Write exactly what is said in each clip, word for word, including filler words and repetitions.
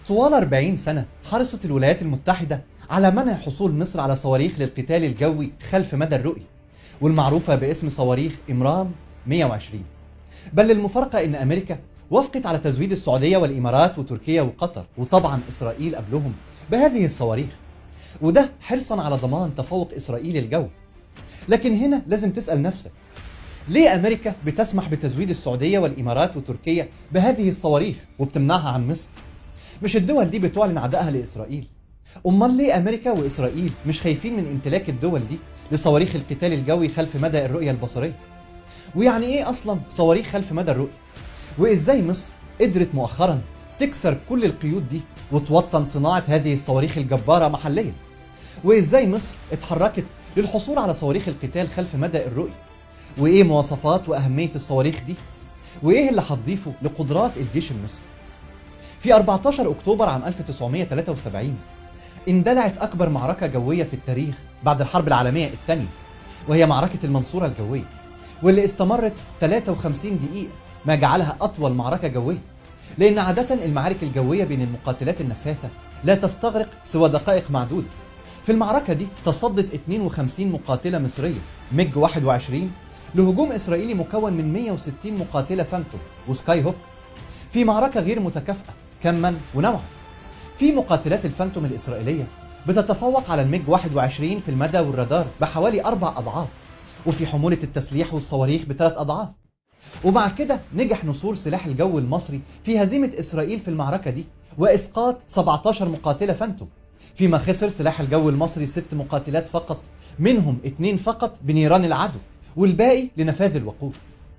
طوال أربعين سنة حرصت الولايات المتحدة على منع حصول مصر على صواريخ للقتال الجوي خلف مدى الرؤية، والمعروفة باسم صواريخ إمرام مئة وعشرين. بل المفارقة إن أمريكا وافقت على تزويد السعودية والإمارات وتركيا وقطر وطبعا إسرائيل قبلهم بهذه الصواريخ، وده حرصا على ضمان تفوق إسرائيل الجو. لكن هنا لازم تسأل نفسك، ليه أمريكا بتسمح بتزويد السعودية والإمارات وتركيا بهذه الصواريخ وبتمنعها عن مصر؟ مش الدول دي بتعلن عدائها لإسرائيل؟ أمال ليه أمريكا وإسرائيل مش خايفين من امتلاك الدول دي لصواريخ القتال الجوي خلف مدى الرؤية البصرية؟ ويعني إيه أصلا صواريخ خلف مدى الرؤية؟ وإزاي مصر قدرت مؤخرا تكسر كل القيود دي وتوطن صناعة هذه الصواريخ الجبارة محليا؟ وإزاي مصر اتحركت للحصول على صواريخ القتال خلف مدى الرؤية؟ وإيه مواصفات وأهمية الصواريخ دي؟ وإيه اللي هتضيفه لقدرات الجيش المصري؟ في أربعة عشر أكتوبر عام ألف وتسعمئة وثلاثة وسبعين اندلعت أكبر معركة جوية في التاريخ بعد الحرب العالمية الثانية، وهي معركة المنصورة الجوية، واللي استمرت ثلاثة وخمسين دقيقة، ما جعلها أطول معركة جوية، لأن عادة المعارك الجوية بين المقاتلات النفاثة لا تستغرق سوى دقائق معدودة. في المعركة دي تصدت اثنين وخمسين مقاتلة مصرية ميج واحد وعشرين لهجوم إسرائيلي مكون من مئة وستين مقاتلة فانتوم وسكاي هوك، في معركة غير متكافئة كما ونوعا. في مقاتلات الفانتوم الإسرائيلية بتتفوق على الميج واحد وعشرين في المدى والرادار بحوالي أربع أضعاف، وفي حمولة التسليح والصواريخ بثلاث أضعاف. ومع كده نجح نصور سلاح الجو المصري في هزيمة إسرائيل في المعركة دي وإسقاط سبعة عشر مقاتلة فانتوم، فيما خسر سلاح الجو المصري ست مقاتلات فقط، منهم اثنين فقط بنيران العدو والباقي لنفاذ الوقود.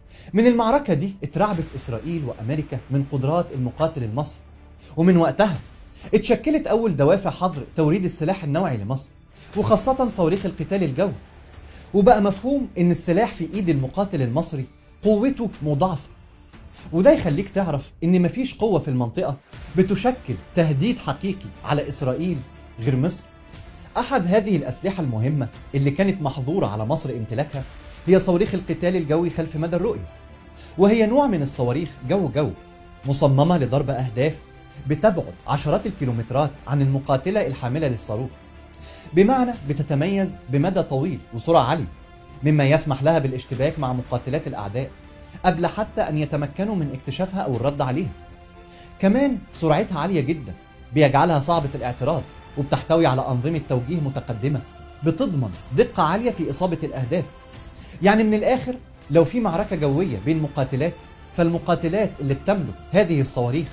من المعركة دي اترعبت إسرائيل وأمريكا من قدرات المقاتل المصري، ومن وقتها اتشكلت أول دوافع حظر توريد السلاح النوعي لمصر، وخاصة صواريخ القتال الجوي. وبقى مفهوم إن السلاح في إيد المقاتل المصري قوته مضاعفة، وده يخليك تعرف إن مفيش قوة في المنطقة بتشكل تهديد حقيقي على إسرائيل غير مصر. أحد هذه الأسلحة المهمة اللي كانت محظورة على مصر امتلاكها هي صواريخ القتال الجوي خلف مدى الرؤية، وهي نوع من الصواريخ جو جو مصممة لضرب أهداف بتبعد عشرات الكيلومترات عن المقاتلة الحاملة للصاروخ، بمعنى بتتميز بمدى طويل وسرعة عالية، مما يسمح لها بالاشتباك مع مقاتلات الأعداء قبل حتى أن يتمكنوا من اكتشافها أو الرد عليها. كمان سرعتها عالية جدا بيجعلها صعبة الاعتراض، وبتحتوي على أنظمة توجيه متقدمة بتضمن دقة عالية في إصابة الأهداف. يعني من الآخر، لو في معركة جوية بين مقاتلات، فالمقاتلات اللي بتملك هذه الصواريخ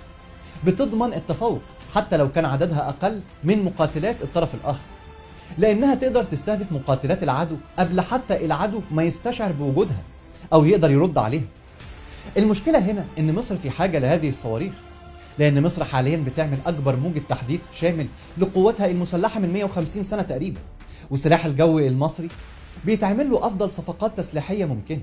بتضمن التفوق حتى لو كان عددها أقل من مقاتلات الطرف الآخر، لأنها تقدر تستهدف مقاتلات العدو قبل حتى العدو ما يستشعر بوجودها أو يقدر يرد عليها. المشكلة هنا إن مصر في حاجة لهذه الصواريخ، لأن مصر حاليا بتعمل أكبر موجة تحديث شامل لقواتها المسلحة من مئة وخمسين سنة تقريبا، وسلاح الجو المصري بيتعمل له أفضل صفقات تسليحية ممكنة.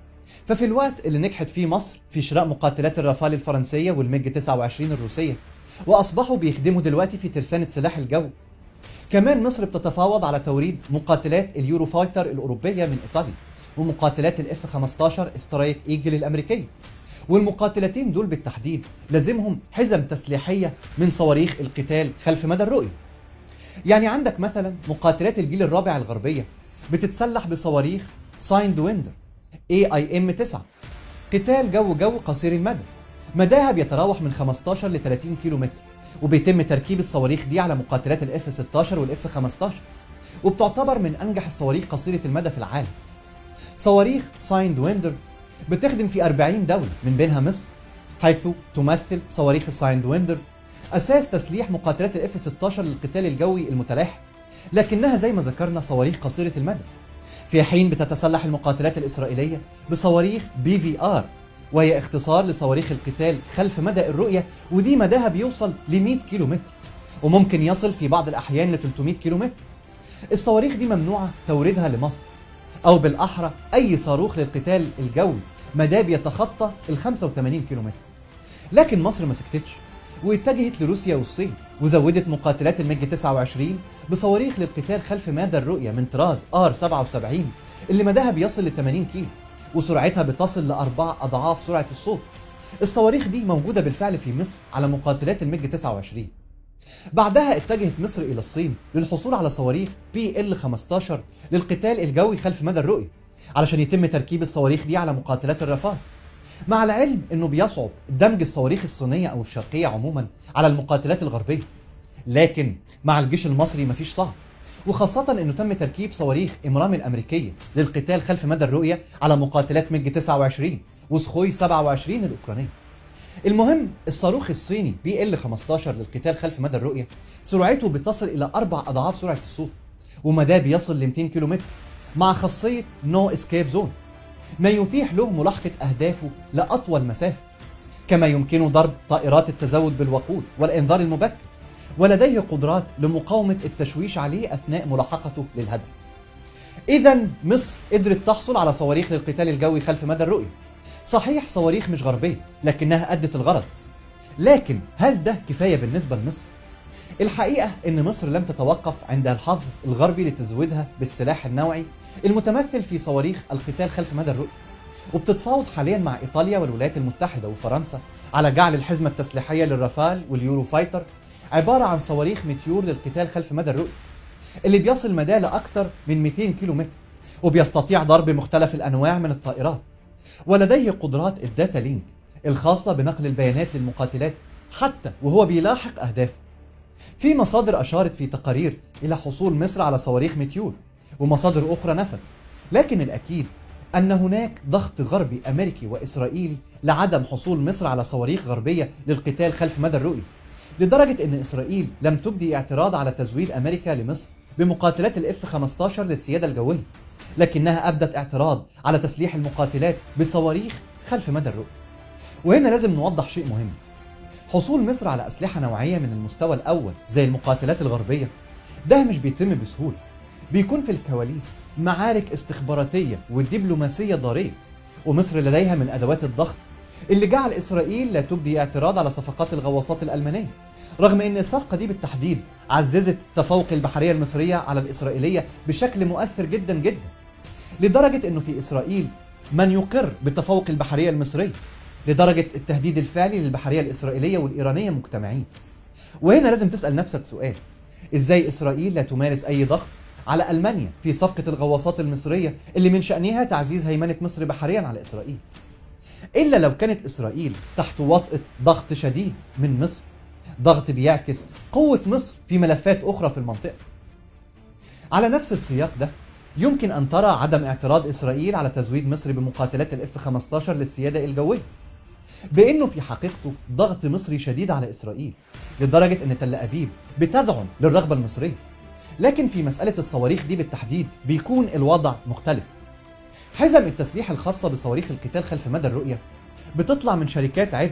ففي الوقت اللي نجحت فيه مصر في شراء مقاتلات الرافال الفرنسية والميج تسعة وعشرين الروسية، وأصبحوا بيخدموا دلوقتي في ترسانة سلاح الجو، كمان مصر بتتفاوض على توريد مقاتلات اليورو فايتر الأوروبية من إيطاليا، ومقاتلات الاف خمسة عشر سترايك ايجل الأمريكية. والمقاتلتين دول بالتحديد لازمهم حزم تسليحية من صواريخ القتال خلف مدى الرؤية. يعني عندك مثلا مقاتلات الجيل الرابع الغربية بتتسلح بصواريخ سايند ويندر اي اي ام تسعة، قتال جو جو قصير المدى، مداها بيتراوح من خمستاشر ل ثلاثين كيلو متر، وبيتم تركيب الصواريخ دي على مقاتلات الاف ستة عشر والاف خمسة عشر، وبتعتبر من انجح الصواريخ قصيرة المدى في العالم. صواريخ سايند ويندر بتخدم في أربعين دولة من بينها مصر، حيث تمثل صواريخ السايند ويندر أساس تسليح مقاتلات الاف ستة عشر للقتال الجوي المتلاحق، لكنها زي ما ذكرنا صواريخ قصيرة المدى، في حين بتتسلح المقاتلات الإسرائيلية بصواريخ بي في آر، وهي اختصار لصواريخ القتال خلف مدى الرؤية، ودي مداها بيوصل ل مئة كيلو متر، وممكن يصل في بعض الأحيان ل ثلاثمئة كيلو متر. الصواريخ دي ممنوعة توريدها لمصر، أو بالأحرى أي صاروخ للقتال الجوي مداه بيتخطى ال خمسة وثمانين كيلو متر. لكن مصر ما سكتتش، واتجهت لروسيا والصين، وزودت مقاتلات الميج تسعة وعشرين بصواريخ للقتال خلف مدى الرؤية من طراز آر سبعة وسبعين اللي مداها بيصل ل ثمانين كيلو، وسرعتها بتصل لأربع أضعاف سرعة الصوت. الصواريخ دي موجودة بالفعل في مصر على مقاتلات الميج تسعة وعشرين. بعدها اتجهت مصر إلى الصين للحصول على صواريخ بي إل خمستاشر للقتال الجوي خلف مدى الرؤية، علشان يتم تركيب الصواريخ دي على مقاتلات الرافال، مع العلم انه بيصعب دمج الصواريخ الصينية او الشرقية عموما على المقاتلات الغربية، لكن مع الجيش المصري مفيش صعب، وخاصة انه تم تركيب صواريخ امرام الامريكية للقتال خلف مدى الرؤية على مقاتلات ميج تسعة وعشرين وسخوي سبعة وعشرين الاوكرانية. المهم الصاروخ الصيني بي إل خمستاشر للقتال خلف مدى الرؤية سرعته بتصل الى اربع اضعاف سرعة الصوت، ومداه بيصل ل مئتين كيلومتر، مع خاصية نو اسكيب زون، ما يتيح له ملاحقة أهدافه لأطول مسافة، كما يمكنه ضرب طائرات التزود بالوقود والإنذار المبكر، ولديه قدرات لمقاومة التشويش عليه أثناء ملاحقته للهدف. إذا مصر قدرت تحصل على صواريخ للقتال الجوي خلف مدى الرؤية. صحيح صواريخ مش غربية، لكنها أدت الغرض. لكن هل ده كفاية بالنسبة لمصر؟ الحقيقة إن مصر لم تتوقف عند الحظ الغربي لتزويدها بالسلاح النوعي المتمثل في صواريخ القتال خلف مدى الرؤية، وبتتفاوض حاليا مع إيطاليا والولايات المتحدة وفرنسا على جعل الحزمة التسليحية للرافال واليورو فايتر عبارة عن صواريخ ميتيور للقتال خلف مدى الرؤية، اللي بيصل مداه لأكثر من مئتين كيلومتر، وبيستطيع ضرب مختلف الأنواع من الطائرات، ولديه قدرات الداتا لينك الخاصة بنقل البيانات للمقاتلات حتى وهو بيلاحق أهدافه. في مصادر أشارت في تقارير إلى حصول مصر على صواريخ ميتيور، ومصادر أخرى نفت، لكن الأكيد أن هناك ضغط غربي أمريكي وإسرائيلي لعدم حصول مصر على صواريخ غربية للقتال خلف مدى الرؤية، لدرجة أن إسرائيل لم تبدي اعتراض على تزويد أمريكا لمصر بمقاتلات الإف خمستاشر للسيادة الجوية، لكنها أبدت اعتراض على تسليح المقاتلات بصواريخ خلف مدى الرؤية. وهنا لازم نوضح شيء مهم: حصول مصر على أسلحة نوعية من المستوى الأول زي المقاتلات الغربية ده مش بيتم بسهولة، بيكون في الكواليس معارك استخباراتية ودبلوماسية ضارية، ومصر لديها من أدوات الضغط اللي جعل إسرائيل لا تبدي اعتراض على صفقات الغواصات الألمانية، رغم أن الصفقة دي بالتحديد عززت تفوق البحرية المصرية على الإسرائيلية بشكل مؤثر جدا جدا، لدرجة أنه في إسرائيل من يقر بتفوق البحرية المصرية، لدرجة التهديد الفعلي للبحرية الإسرائيلية والإيرانية مجتمعين. وهنا لازم تسأل نفسك سؤال: إزاي إسرائيل لا تمارس أي ضغط على ألمانيا في صفقة الغواصات المصرية اللي من شأنها تعزيز هيمنة مصر بحريا على إسرائيل؟ إلا لو كانت إسرائيل تحت وطأة ضغط شديد من مصر، ضغط بيعكس قوة مصر في ملفات أخرى في المنطقة. على نفس السياق ده يمكن أن ترى عدم اعتراض إسرائيل على تزويد مصر بمقاتلات الإف خمستاشر للسيادة الجوية، بأنه في حقيقته ضغط مصري شديد على إسرائيل، لدرجة أن تل أبيب بتذعن للرغبة المصرية. لكن في مسألة الصواريخ دي بالتحديد بيكون الوضع مختلف. حزم التسليح الخاصة بصواريخ القتال خلف مدى الرؤية بتطلع من شركات عدة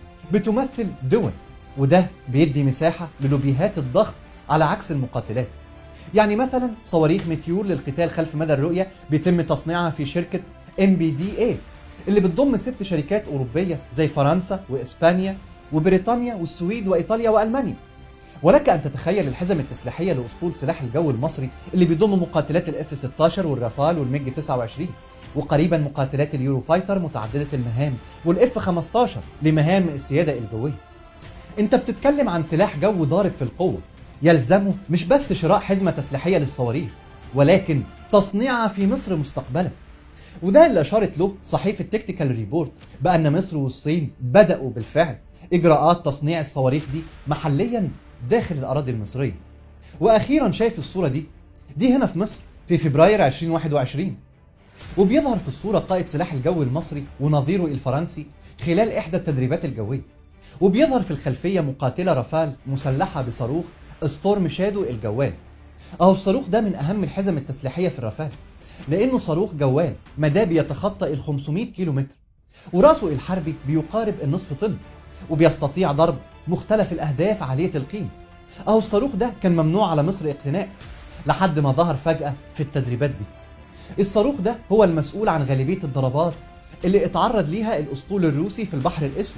بتمثل دول، وده بيدي مساحة للوبيهات الضغط على عكس المقاتلات. يعني مثلا صواريخ ميتيور للقتال خلف مدى الرؤية بيتم تصنيعها في شركة إم بي دي إيه اللي بتضم ست شركات أوروبية زي فرنسا وإسبانيا وبريطانيا والسويد وإيطاليا وألمانيا. ولك أن تتخيل الحزم التسليحية لأسطول سلاح الجو المصري اللي بيضم مقاتلات الإف ستاشر والرافال والميج تسعة وعشرين، وقريبا مقاتلات اليورو فايتر متعددة المهام، والإف خمستاشر لمهام السيادة الجوية. أنت بتتكلم عن سلاح جو ضارب في القوة، يلزمه مش بس شراء حزمة تسليحية للصواريخ، ولكن تصنيعها في مصر مستقبلا. وده اللي أشارت له صحيفة تكتيكال ريبورت بأن مصر والصين بدأوا بالفعل إجراءات تصنيع الصواريخ دي محليا داخل الأراضي المصرية. وأخيرا شايف الصورة دي دي هنا في مصر في فبراير ألفين وواحد وعشرين، وبيظهر في الصورة قائد سلاح الجو المصري ونظيره الفرنسي خلال إحدى التدريبات الجوية، وبيظهر في الخلفية مقاتلة رافال مسلحة بصاروخ ستورم شادو الجوال. أهو الصاروخ ده من أهم الحزم التسليحية في الرافال، لأنه صاروخ جوال مداه بيتخطى ال خمسمئة كيلو متر، وراسه الحربي بيقارب النصف طن، وبيستطيع ضرب مختلف الأهداف عالية القيمة. أهو الصاروخ ده كان ممنوع على مصر اقتناء لحد ما ظهر فجأة في التدريبات دي. الصاروخ ده هو المسؤول عن غالبية الضربات اللي اتعرض ليها الأسطول الروسي في البحر الأسود،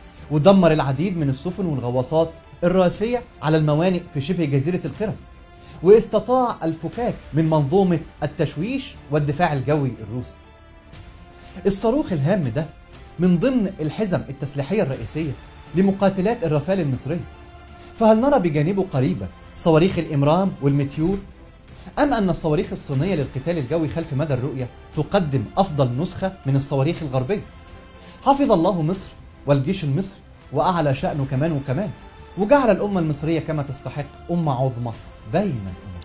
ودمر العديد من السفن والغواصات الرئيسية على الموانئ في شبه جزيرة القرم، واستطاع الفكاك من منظومة التشويش والدفاع الجوي الروسي. الصاروخ الهام ده من ضمن الحزم التسليحية الرئيسية لمقاتلات الرافال المصرية، فهل نرى بجانبه قريبا صواريخ الإمرام والميتيور؟ أم أن الصواريخ الصينية للقتال الجوي خلف مدى الرؤية تقدم أفضل نسخة من الصواريخ الغربية؟ حفظ الله مصر والجيش المصري وأعلى شأنه كمان وكمان، وجعل الأمة المصرية كما تستحق أمة عظمى بين الأمم.